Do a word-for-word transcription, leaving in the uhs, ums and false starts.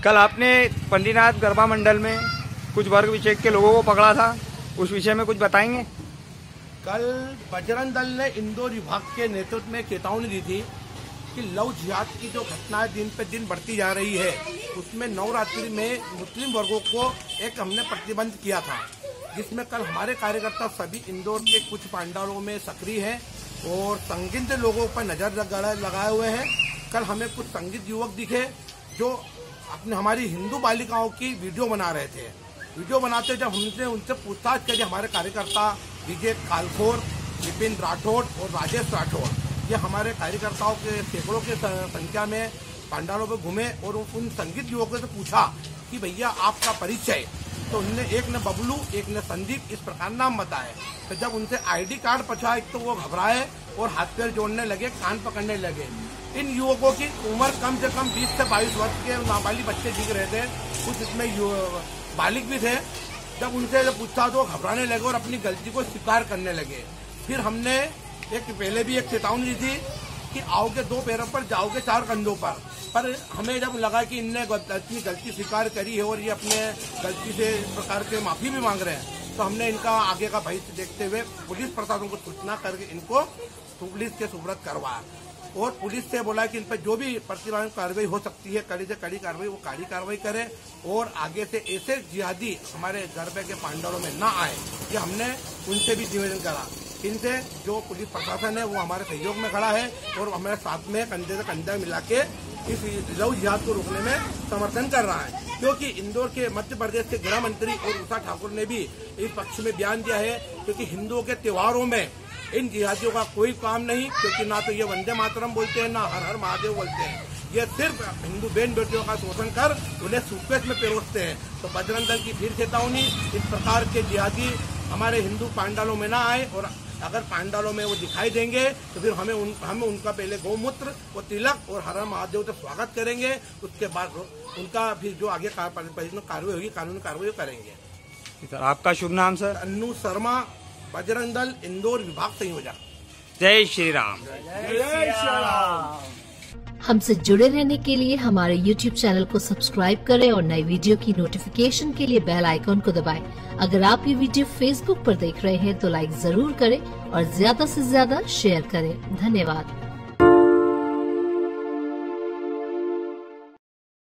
कल आपने पंडीनाथ गरबा मंडल में कुछ वर्ग विशेष के लोगों को पकड़ा था, उस विषय में कुछ बताएंगे? कल बजरंग दल ने इंदौर विभाग के नेतृत्व में चेतावनी दी थी कि लव जिहाद की जो घटनाएं दिन पे दिन बढ़ती जा रही है, उसमें नवरात्रि में मुस्लिम वर्गों को एक हमने प्रतिबंध किया था, जिसमें कल हमारे कार्यकर्ता सभी इंदौर के कुछ पंडालों में सक्रिय हैं और संदिग्ध लोगों पर नजर लगाए हुए हैं। कल हमें कुछ संदिग्ध युवक दिखे जो अपने हमारी हिंदू बालिकाओं की वीडियो बना रहे थे। वीडियो बनाते जब हमने उनसे पूछताछ करी, हमारे कार्यकर्ता विजय कालखोर, विपिन राठौड़ और राजेश राठौड़, ये हमारे कार्यकर्ताओं के सैकड़ों के संख्या में पंडालों पर घूमे और उन संगीत युवकों से पूछा कि भैया आपका परिचय। तो उनने एक ने बबलू, एक ने संदीप, इस प्रकार नाम बताए। तो जब उनसे आईडी कार्ड पूछा तो वो घबराए और हाथ पैर जोड़ने लगे, कान पकड़ने लगे। इन युवकों की उम्र कम से कम बीस से बाईस वर्ष के नाबालिग बच्चे दिख रहे थे, कुछ इसमें बालिग भी थे। जब उनसे जब पूछा तो घबराने लगे और अपनी गलती को स्वीकार करने लगे। फिर हमने एक पहले भी एक चेतावनी दी थी कि आओगे दो पैरों पर, जाओगे चार कंधों पर। पर हमें जब लगा कि इनने अपनी गलती स्वीकार करी है और ये अपने गलती से इस प्रकार के माफी भी मांग रहे हैं, तो हमने इनका आगे का भविष्य देखते हुए पुलिस प्रशासन को सूचना करके इनको पुलिस के सुपुर्द करवाया और पुलिस से बोला कि इन पर जो भी प्रतिबंध कार्रवाई हो सकती है, कड़ी से कड़ी कार्रवाई, वो कड़ी कार्रवाई करे और आगे से ऐसे जिहादी हमारे गरबे के पंडालों में ना आए। ये हमने उनसे भी निवेदन करा। इनसे जो पुलिस प्रशासन है वो हमारे सहयोग में खड़ा है और हमारे साथ में कंधे से कंधा मिला के इस लव जिहाद को रोकने में समर्थन कर रहा है, क्योंकि इंदौर के मध्य प्रदेश के गृह मंत्री और उषा ठाकुर ने भी इस पक्ष में बयान दिया है, क्योंकि हिंदुओं के त्योहारों में इन जिहादियों का कोई काम नहीं, क्योंकि ना तो ये वंदे मातरम बोलते हैं, ना हर हर महादेव बोलते हैं। ये सिर्फ हिंदू बहन बेटियों का शोषण कर उन्हें सूटकेस में पिरोसते हैं। तो बजरंग दल की फिर चेतावनी, इस प्रकार के जिहादी हमारे हिंदू पंडालों में ना आए और अगर पंडालों में वो दिखाई देंगे तो फिर हमें उन हमें उनका पहले गौमूत्र और तिलक और हर हर महादेव से स्वागत करेंगे। उसके बाद उनका फिर जो आगे कार्रवाई होगी, कानूनी कार्रवाई करेंगे। आपका शुभ नाम सर? अन्नू शर्मा, बजरंग दल इंदौर विभाग संयोजक। जय श्री राम। जय श्री राम। हमसे जुड़े रहने के लिए हमारे यूट्यूब चैनल को सब्सक्राइब करें और नई वीडियो की नोटिफिकेशन के लिए बेल आइकॉन को दबाएं। अगर आप ये वीडियो फेसबुक पर देख रहे हैं तो लाइक जरूर करें और ज्यादा से ज्यादा शेयर करें। धन्यवाद।